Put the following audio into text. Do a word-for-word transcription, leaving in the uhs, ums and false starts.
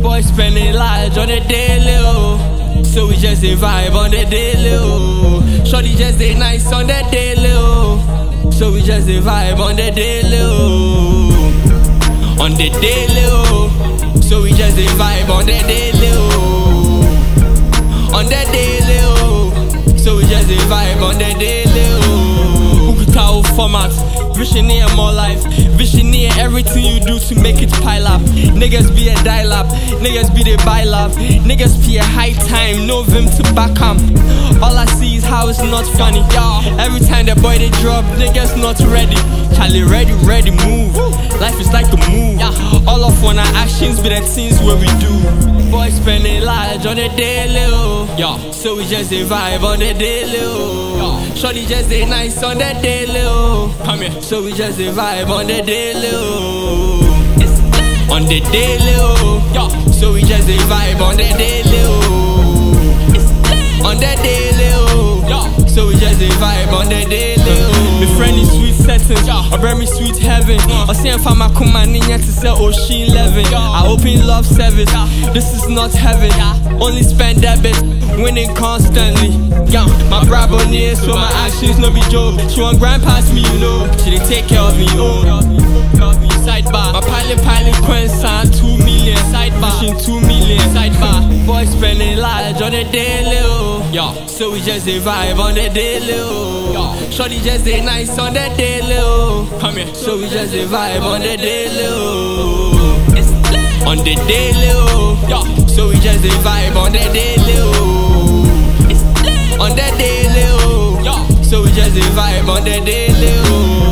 Boys spending large on the daily, oh. So we just a vibe on the daily, oh. Shorty just a nice on the daily, oh. So we just a vibe on the daily, oh. On the daily, oh. So we just a vibe on the daily, oh. On the daily, oh. So we just a vibe on the daily, oh. Kuta formats, visioneer more life. Visioneer everything you do to make it pile up. Niggas be a dial up, niggas be the buy love. Niggas be a high time, no vim to back 'em. All I see is how it's not funny. Every time the boy they drop, niggas not ready. Charlie ready, ready, move. Life is like a move. All of one our actions be the things where we do. Boys spending large on the daily, oh. So we just a vibe on the daily, oh. Shorty just a nice on the daily, oh. Come here. So we just a vibe on the daily, oh. On the daily, oh. So we just a vibe on the daily, oh. On the daily, oh. So we just a vibe on the daily, oh. My friend is sweet settings, I bring me sweet heaven. I say I'm from my ninya to sell Ocean eleven. I open love service, this is not heaven. Only spend debit, winning constantly. Yeah, my bravo near, so my actions no be joke. She want grind past me, you know. She didn't take care of me, oh. Sidebar, my pilot pilot Quentin two million. Sidebar, pushing two million. Sidebar, boys spending large on the daily, oh. So we just a vibe on the daily, oh. Shorty just a nice on the daily, oh. Come here. So we just a vibe on the daily, oh. On the daily, oh. So we just a vibe on the daily, oh. On the daily, oh. So we just a vibe on the daily, oh.